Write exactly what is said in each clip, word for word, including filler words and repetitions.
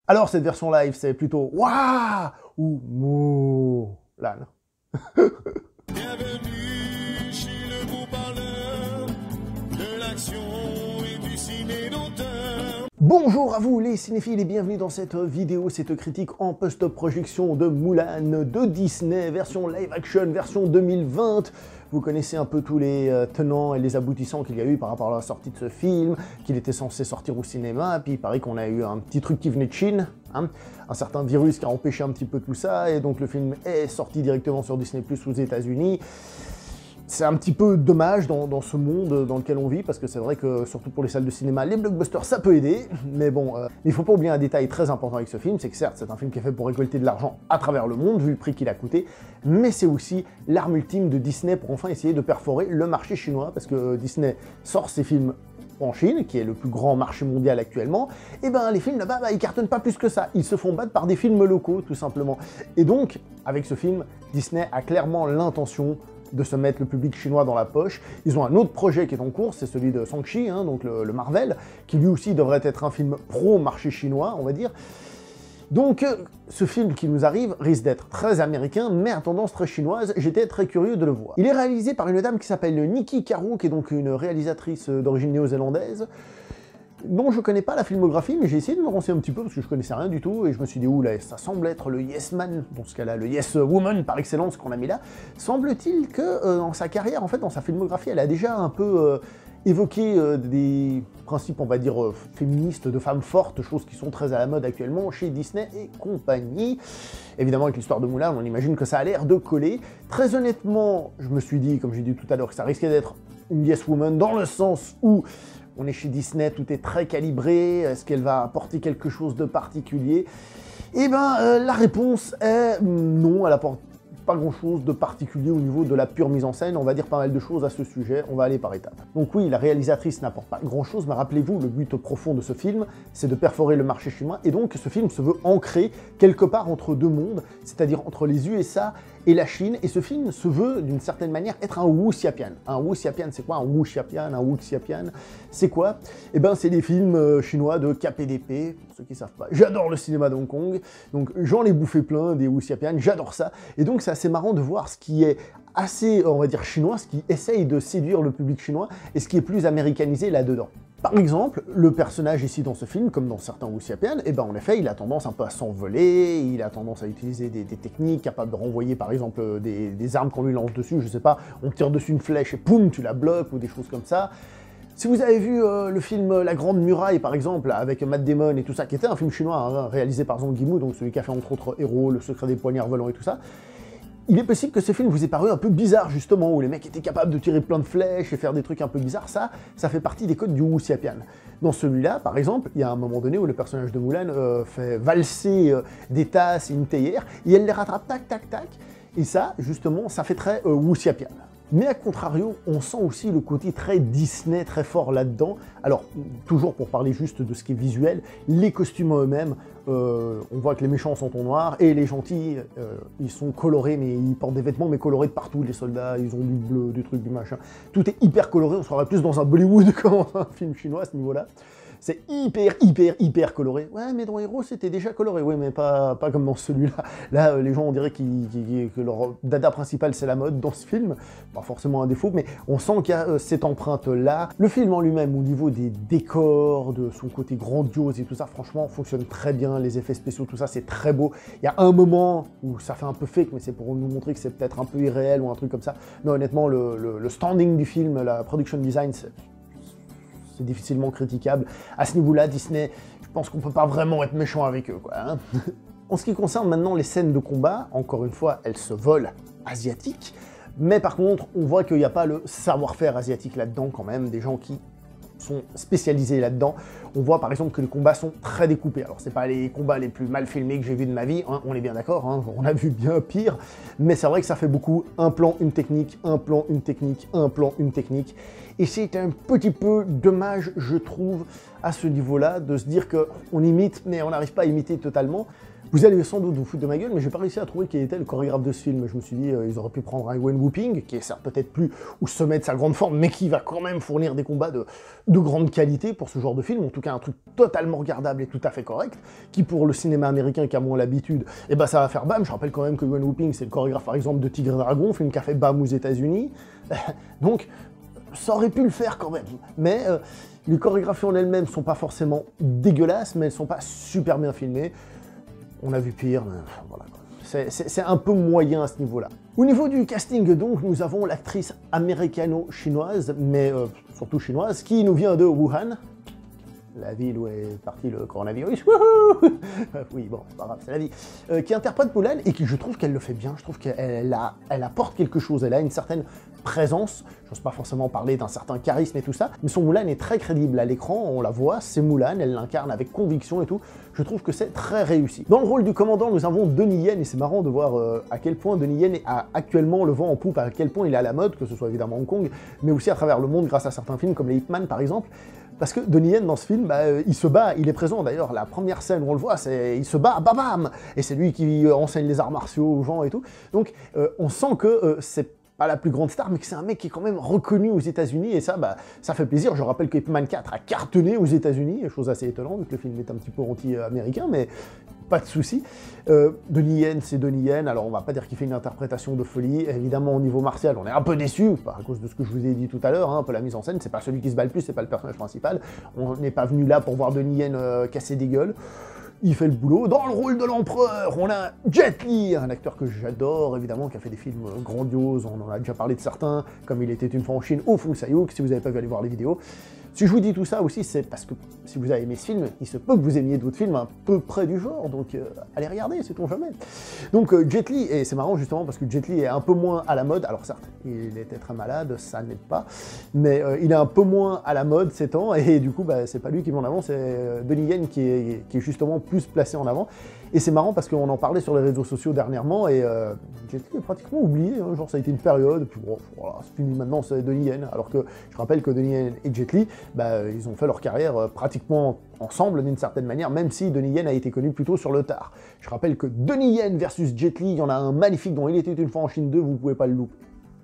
Alors cette version live, c'est plutôt Waouh ou Moulin. Bienvenue chez le beau parleur de l'action et du ciné d'auteur. Bonjour à vous les cinéphiles et bienvenue dans cette vidéo, cette critique en post-projection de Moulin de Disney, version live action, version deux mille vingt. Vous connaissez un peu tous les tenants et les aboutissants qu'il y a eu par rapport à la sortie de ce film, qu'il était censé sortir au cinéma, puis il paraît qu'on a eu un petit truc qui venait de Chine, hein, un certain virus qui a empêché un petit peu tout ça, et donc le film est sorti directement sur Disney plus, aux États-Unis. C'est un petit peu dommage dans, dans ce monde dans lequel on vit, parce que c'est vrai que, surtout pour les salles de cinéma, les blockbusters, ça peut aider, mais bon, euh, il faut pas oublier un détail très important avec ce film, c'est que certes, c'est un film qui est fait pour récolter de l'argent à travers le monde, vu le prix qu'il a coûté, mais c'est aussi l'arme ultime de Disney pour enfin essayer de perforer le marché chinois, parce que Disney sort ses films en Chine, qui est le plus grand marché mondial actuellement, et ben les films là-bas, bah, ils cartonnent pas plus que ça, ils se font battre par des films locaux, tout simplement. Et donc, avec ce film, Disney a clairement l'intention de se mettre le public chinois dans la poche. Ils ont un autre projet qui est en cours, c'est celui de Shang-Chi, hein, donc le, le Marvel, qui lui aussi devrait être un film pro-marché chinois, on va dire. Donc, euh, ce film qui nous arrive risque d'être très américain, mais à tendance très chinoise, j'étais très curieux de le voir. Il est réalisé par une dame qui s'appelle Niki Caro, qui est donc une réalisatrice d'origine néo-zélandaise, dont je connais pas la filmographie, mais j'ai essayé de me renseigner un petit peu, parce que je connaissais rien du tout, et je me suis dit, oula, ça semble être le Yes Man, dans ce cas-là, le Yes Woman par excellence qu'on a mis là. Semble-t-il que, euh, dans sa carrière, en fait, dans sa filmographie, elle a déjà un peu euh, évoqué euh, des principes, on va dire, euh, féministes, de femmes fortes, choses qui sont très à la mode actuellement chez Disney et compagnie. Évidemment, avec l'histoire de Moulin, on imagine que ça a l'air de coller. Très honnêtement, je me suis dit, comme j'ai dit tout à l'heure, que ça risquait d'être une Yes Woman, dans le sens où on est chez Disney, tout est très calibré, est-ce qu'elle va apporter quelque chose de particulier? Eh ben, euh, la réponse est non, elle apporte pas grand-chose de particulier au niveau de la pure mise en scène, on va dire pas mal de choses à ce sujet, on va aller par étapes. Donc oui, la réalisatrice n'apporte pas grand-chose, mais rappelez-vous, le but profond de ce film, c'est de perforer le marché chinois, et donc ce film se veut ancré quelque part entre deux mondes, c'est-à-dire entre les U S A et la Chine, et ce film se veut, d'une certaine manière, être un wuxiapian. Un wuxiapian, c'est quoi un wuxiapian? Un wuxiapian, c'est quoi? Eh ben, c'est des films chinois de K P D P, pour ceux qui savent pas. J'adore le cinéma de Hong Kong, donc j'en ai bouffé plein, des wuxiapians, j'adore ça, et donc c'est assez marrant de voir ce qui est assez, on va dire, chinois, ce qui essaye de séduire le public chinois, et ce qui est plus américanisé là-dedans. Par exemple, le personnage ici dans ce film, comme dans certains wuxiapians, eh ben en effet, il a tendance un peu à s'envoler, il a tendance à utiliser des, des techniques capables de renvoyer par exemple des, des armes qu'on lui lance dessus, je sais pas, on tire dessus une flèche et poum, tu la bloques, ou des choses comme ça. Si vous avez vu euh, le film La Grande Muraille, par exemple, avec Matt Damon et tout ça, qui était un film chinois, hein, réalisé par Zhang Yimou, donc celui qui a fait entre autres Héros, Le Secret des Poignards Volants et tout ça, il est possible que ce film vous ait paru un peu bizarre, justement, où les mecs étaient capables de tirer plein de flèches et faire des trucs un peu bizarres. Ça, ça fait partie des codes du wuxiapian. Dans celui-là, par exemple, il y a un moment donné où le personnage de Moulin euh, fait valser euh, des tasses et une théière, et elle les rattrape, tac, tac, tac. Et ça, justement, ça fait très euh, wuxiapian. Mais à contrario, on sent aussi le côté très Disney, très fort là-dedans. Alors, toujours pour parler juste de ce qui est visuel, les costumes eux-mêmes, euh, on voit que les méchants sont en noir, et les gentils, euh, ils sont colorés, mais ils portent des vêtements, mais colorés de partout. Les soldats, ils ont du bleu, du truc, du machin. Tout est hyper coloré, on serait plus dans un Bollywood que dans un film chinois à ce niveau-là. C'est hyper, hyper, hyper coloré. Ouais, mais dans Héros, c'était déjà coloré. Oui, mais pas, pas comme dans celui-là. Là, les gens, on dirait qu'ils, qu'ils, que leur dada principal, c'est la mode dans ce film. Pas forcément un défaut, mais on sent qu'il y a euh, cette empreinte-là. Le film en lui-même, au niveau des décors, de son côté grandiose et tout ça, franchement, fonctionne très bien. Les effets spéciaux, tout ça, c'est très beau. Il y a un moment où ça fait un peu fake, mais c'est pour nous montrer que c'est peut-être un peu irréel ou un truc comme ça. Mais honnêtement, le, le, le standing du film, la production design, c'est... c'est difficilement critiquable. À ce niveau-là, Disney, je pense qu'on peut pas vraiment être méchant avec eux, quoi. Hein. En ce qui concerne maintenant les scènes de combat, encore une fois, elles se volent asiatiques, mais par contre, on voit qu'il n'y a pas le savoir-faire asiatique là-dedans, quand même, des gens qui sont spécialisés là-dedans. On voit par exemple que les combats sont très découpés. Alors c'est pas les combats les plus mal filmés que j'ai vus de ma vie, hein, on est bien d'accord, hein, on a vu bien pire, mais c'est vrai que ça fait beaucoup, un plan, une technique, un plan, une technique, un plan, une technique, et c'est un petit peu dommage, je trouve, à ce niveau-là, de se dire qu'on imite, mais on n'arrive pas à imiter totalement. Vous allez sans doute vous foutre de ma gueule, mais j'ai pas réussi à trouver qui était le chorégraphe de ce film. Je me suis dit, euh, ils auraient pu prendre un Wen Wuping, qui est certes peut-être plus au sommet de sa grande forme, mais qui va quand même fournir des combats de, de grande qualité pour ce genre de film, en tout cas un truc totalement regardable et tout à fait correct, qui pour le cinéma américain qui a moins l'habitude, et ben ça va faire bam. Je rappelle quand même que Wen Wuping, c'est le chorégraphe par exemple de Tigre et Dragon, film qui a fait bam aux États-Unis, donc ça aurait pu le faire quand même, mais euh, les chorégraphies en elles-mêmes sont pas forcément dégueulasses, mais elles sont pas super bien filmées. On a vu pire, mais voilà. C'est un peu moyen à ce niveau-là. Au niveau du casting, donc, nous avons l'actrice américano-chinoise, mais euh, surtout chinoise, qui nous vient de Wuhan, la ville où est parti le coronavirus. Oui, bon, c'est pas grave, c'est la vie. Euh, qui interprète Mulan et qui, je trouve qu'elle le fait bien. Je trouve qu'elle elle apporte quelque chose. Elle a une certaine présence. J'ose pas forcément parler d'un certain charisme et tout ça, mais son Mulan est très crédible à l'écran. On la voit, c'est Mulan, elle l'incarne avec conviction et tout. Je trouve que c'est très réussi. Dans le rôle du commandant, nous avons Donnie Yen, et c'est marrant de voir euh, à quel point Donnie Yen a actuellement le vent en poupe, à quel point il est à la mode, que ce soit évidemment Hong Kong, mais aussi à travers le monde grâce à certains films comme les Ip Man par exemple. Parce que Donnie Yen, dans ce film, bah, euh, il se bat, il est présent. D'ailleurs, la première scène où on le voit, c'est il se bat, bam bam. Et c'est lui qui euh, enseigne les arts martiaux aux gens et tout. Donc, euh, on sent que euh, c'est pas la plus grande star, mais que c'est un mec qui est quand même reconnu aux États-Unis, et ça, bah, ça fait plaisir. Je rappelle que Ip Man quatre a cartonné aux États-Unis, chose assez étonnante, vu que le film est un petit peu anti-américain, mais pas de souci. Euh, Donnie Yen, c'est Donnie Yen, alors on va pas dire qu'il fait une interprétation de folie. Évidemment, au niveau martial, on est un peu déçu, à cause de ce que je vous ai dit tout à l'heure, hein, un peu la mise en scène, c'est pas celui qui se bat le plus, c'est pas le personnage principal. On n'est pas venu là pour voir Donnie Yen euh, casser des gueules. Il fait le boulot. Dans le rôle de l'empereur, on a Jet Li, un acteur que j'adore, évidemment, qui a fait des films grandioses, on en a déjà parlé de certains, comme Il était une fois en Chine, ou Fu Sayuk, si vous n'avez pas vu, allez voir les vidéos. Si je vous dis tout ça aussi, c'est parce que si vous avez aimé ce film, il se peut que vous aimiez d'autres films un peu près du genre, donc euh, allez regarder, sait-on jamais. Donc euh, Jet Li, et c'est marrant justement parce que Jet Li est un peu moins à la mode, alors certes, il était très malade, ça n'aide pas, mais euh, il est un peu moins à la mode ces temps, et du coup, bah, c'est pas lui qui met en avant, c'est euh, Donnie Yen qui est, qui est justement plus placé en avant. Et c'est marrant parce qu'on en parlait sur les réseaux sociaux dernièrement, et euh, Jet Li est pratiquement oublié, hein, genre ça a été une période, puis bon, voilà, c'est fini maintenant, c'est Donnie Yen, alors que je rappelle que Donnie Yen et Jet Li, bah, ils ont fait leur carrière euh, pratiquement ensemble d'une certaine manière, même si Donnie Yen a été connu plutôt sur le tard. Je rappelle que Donnie Yen versus Jet Li, il y en a un magnifique dont Il était une fois en Chine deux, vous pouvez pas le louper.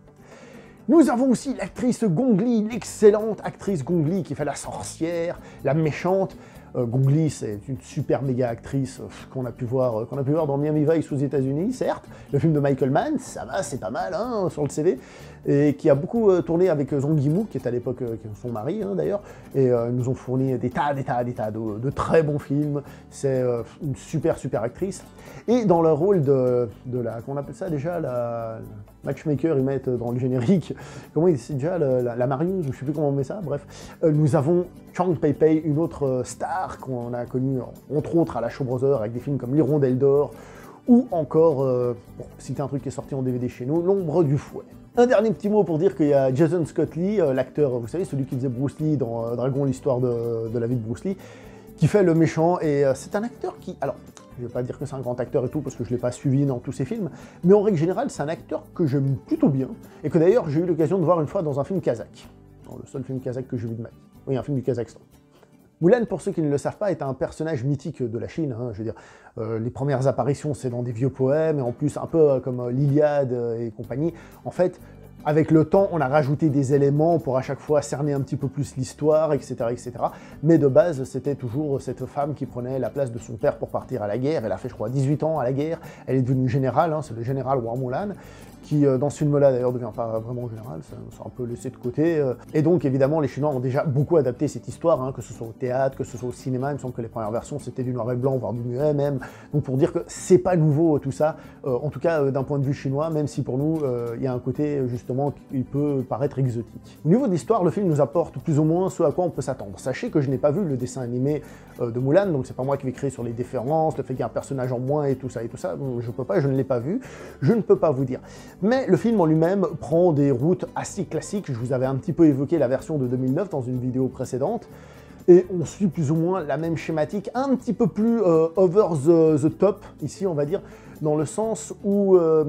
Nous avons aussi l'actrice Gong Li, l'excellente actrice Gong Li qui fait la sorcière, la méchante. Euh, Gong Li, c'est une super méga actrice euh, qu'on a pu voir, euh, qu'on a pu voir dans Miami Vice aux États-Unis, certes. Le film de Michael Mann, ça va, c'est pas mal hein, sur le C V, et qui a beaucoup euh, tourné avec euh, Zhang Yimou, qui est à l'époque euh, son mari hein, d'ailleurs, et euh, nous ont fourni des tas, des tas, des tas de, de très bons films. C'est euh, une super, super actrice. Et dans le rôle de, de la, qu'on appelle ça déjà, la, la matchmaker, ils mettent dans le générique, comment c'est déjà, la, la, la marieuse, ou je sais plus comment on met ça, bref. Euh, nous avons Chang Pei Pei, une autre euh, star qu'on a connue entre autres à la Shaw Brothers avec des films comme L'Hirondelle d'Or, ou encore, euh, pour citer un truc qui est sorti en D V D chez nous, L'Ombre du Fouet. Un dernier petit mot pour dire qu'il y a Jason Scott Lee, euh, l'acteur, vous savez, celui qui faisait Bruce Lee dans euh, Dragon, l'histoire de, de la vie de Bruce Lee, qui fait le méchant, et euh, c'est un acteur qui... Alors, je vais pas dire que c'est un grand acteur et tout, parce que je l'ai pas suivi dans tous ses films, mais en règle générale, c'est un acteur que j'aime plutôt bien, et que d'ailleurs, j'ai eu l'occasion de voir une fois dans un film kazakh. Dans le seul film kazakh que j'ai vu de ma vie. Oui, un film du Kazakhstan. Mulan, pour ceux qui ne le savent pas, est un personnage mythique de la Chine. Hein, je veux dire, euh, les premières apparitions, c'est dans des vieux poèmes, et en plus, un peu euh, comme euh, l'Iliade euh, et compagnie. En fait, avec le temps, on a rajouté des éléments pour à chaque fois cerner un petit peu plus l'histoire, et cetera, et cetera. Mais de base, c'était toujours cette femme qui prenait la place de son père pour partir à la guerre. Elle a fait, je crois, dix-huit ans à la guerre. Elle est devenue générale, hein, c'est le général War Mulan, qui euh, dans ce film-là d'ailleurs ne devient pas vraiment général, c'est un peu laissé de côté. Euh. Et donc évidemment les Chinois ont déjà beaucoup adapté cette histoire, hein, que ce soit au théâtre, que ce soit au cinéma. Il me semble que les premières versions c'était du noir et blanc, voire du muet même. Donc pour dire que c'est pas nouveau tout ça, euh, en tout cas euh, d'un point de vue chinois, même si pour nous il euh, y a un côté justement qui peut paraître exotique. Au niveau de l'histoire, le film nous apporte plus ou moins ce à quoi on peut s'attendre. Sachez que je n'ai pas vu le dessin animé euh, de Mulan, donc c'est pas moi qui vais créer sur les différences, le fait qu'il y a un personnage en moins et tout ça et tout ça, je peux pas, je ne l'ai pas vu, je ne peux pas vous dire. Mais le film en lui-même prend des routes assez classiques. Je vous avais un petit peu évoqué la version de deux mille neuf dans une vidéo précédente, et on suit plus ou moins la même schématique, un petit peu plus euh, over the, the top, ici on va dire, dans le sens où... Euh,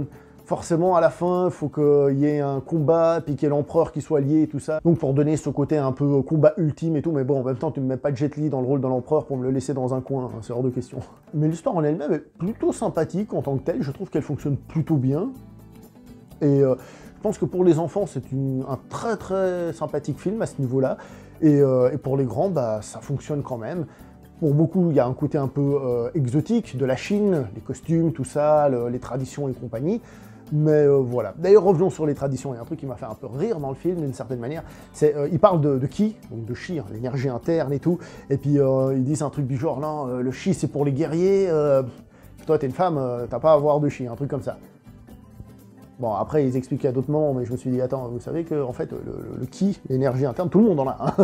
forcément à la fin, il faut qu'il y ait un combat, puis qu'il y ait l'empereur qui soit lié et tout ça. Donc pour donner ce côté un peu combat ultime et tout, mais bon, en même temps, tu me mets pas Jet Li dans le rôle de l'empereur pour me le laisser dans un coin, hein, c'est hors de question. Mais l'histoire en elle-même est plutôt sympathique en tant que telle, je trouve qu'elle fonctionne plutôt bien. Et euh, je pense que pour les enfants, c'est un très très sympathique film à ce niveau-là. Et, euh, et pour les grands, bah, ça fonctionne quand même. Pour beaucoup, il y a un côté un peu euh, exotique de la Chine, les costumes, tout ça, le, les traditions et compagnie. Mais euh, voilà. D'ailleurs, revenons sur les traditions. Il y a un truc qui m'a fait un peu rire dans le film, d'une certaine manière. C'est, euh, il parle de, de Qi, donc de Chi, hein, l'énergie interne et tout. Et puis, euh, ils disent un truc du genre, non, euh, le Chi, c'est pour les guerriers. Euh, toi, t'es une femme, euh, t'as pas à avoir de Chi, un truc comme ça. Bon, après, ils expliquent à d'autres moments, mais je me suis dit, attends, vous savez que, en fait, le, le, le Qi, l'énergie interne, tout le monde en a. Hein.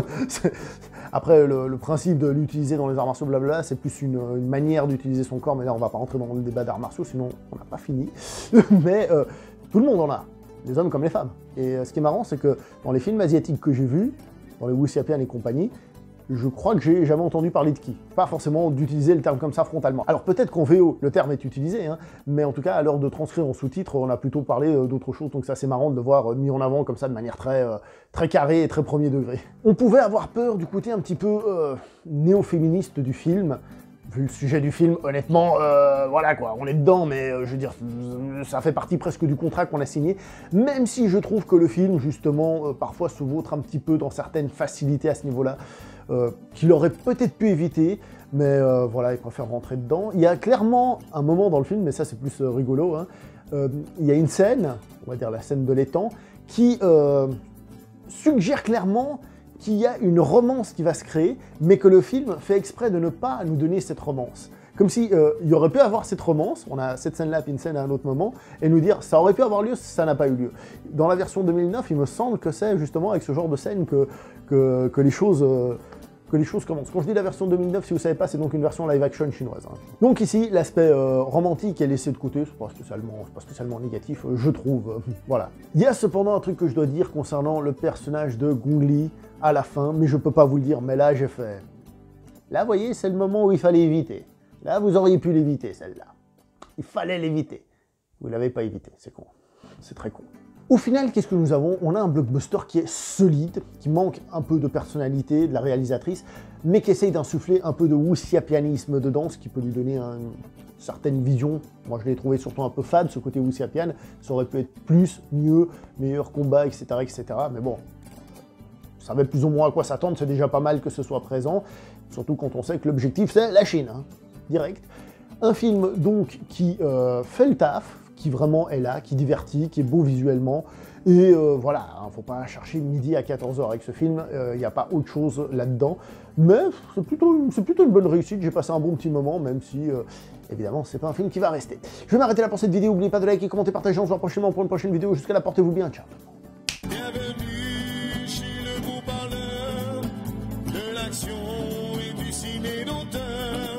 Après, le, le principe de l'utiliser dans les arts martiaux, blabla, c'est plus une, une manière d'utiliser son corps, mais là, on va pas rentrer dans le débat d'arts martiaux, sinon on n'a pas fini. Mais euh, tout le monde en a, les hommes comme les femmes. Et euh, ce qui est marrant, c'est que dans les films asiatiques que j'ai vus, dans les wuxiapian et compagnie, je crois que j'ai jamais entendu parler de Qi. Pas forcément d'utiliser le terme comme ça frontalement. Alors peut-être qu'en V O, le terme est utilisé, hein, mais en tout cas, à l'heure de transcrire en sous-titres, on a plutôt parlé euh, d'autre chose, donc ça c'est marrant de le voir euh, mis en avant comme ça de manière très, euh, très carrée et très premier degré. On pouvait avoir peur du côté un petit peu euh, néo-féministe du film, vu le sujet du film, honnêtement, euh, voilà quoi, on est dedans, mais euh, je veux dire, ça fait partie presque du contrat qu'on a signé, même si je trouve que le film, justement, euh, parfois se vautre un petit peu dans certaines facilités à ce niveau-là, euh, qu'il aurait peut-être pu éviter, mais euh, voilà, il préfère rentrer dedans. Il y a clairement un moment dans le film, mais ça c'est plus euh, rigolo, hein, euh, il y a une scène, on va dire la scène de l'étang, qui euh, suggère clairement qu'il y a une romance qui va se créer, mais que le film fait exprès de ne pas nous donner cette romance. Comme si euh, il y aurait pu avoir cette romance, on a cette scène-là, puis une scène à un autre moment, et nous dire ça aurait pu avoir lieu, ça n'a pas eu lieu. Dans la version deux mille neuf, il me semble que c'est justement avec ce genre de scène que, que, que les choses... Euh, que les choses commencent. Quand je dis la version deux mille neuf, si vous savez pas, c'est donc une version live-action chinoise. Hein. Donc ici, l'aspect euh, romantique est laissé de côté, c'est pas spécialement, c'est pas spécialement négatif, euh, je trouve. Voilà. Il y a cependant un truc que je dois dire concernant le personnage de Gong Li à la fin, mais je peux pas vous le dire, mais là j'ai fait... Là, vous voyez, c'est le moment où il fallait éviter. Là, vous auriez pu l'éviter, celle-là. Il fallait l'éviter. Vous l'avez pas évité, c'est con. C'est très con. Au final, qu'est-ce que nous avons? On a un blockbuster qui est solide, qui manque un peu de personnalité de la réalisatrice, mais qui essaye d'insuffler un peu de wuxiapianisme dedans, ce qui peut lui donner un, une certaine vision. Moi, je l'ai trouvé surtout un peu fade, ce côté wuxiapian. Ça aurait pu être plus, mieux, meilleur combat, et cetera, et cetera. Mais bon, on savait plus ou moins à quoi s'attendre, c'est déjà pas mal que ce soit présent, surtout quand on sait que l'objectif, c'est la Chine, hein, direct. Un film, donc, qui euh, fait le taf, qui vraiment est là, qui divertit, qui est beau visuellement, et euh, voilà, hein, faut pas chercher midi à quatorze heures avec ce film, il euh, n'y a pas autre chose là-dedans, mais c'est plutôt, c'est plutôt une bonne réussite, j'ai passé un bon petit moment, même si, euh, évidemment, c'est pas un film qui va rester. Je vais m'arrêter là pour cette vidéo, n'oubliez pas de liker, commenter, partager, on se voit prochainement pour une prochaine vidéo, jusqu'à là, portez-vous bien, ciao.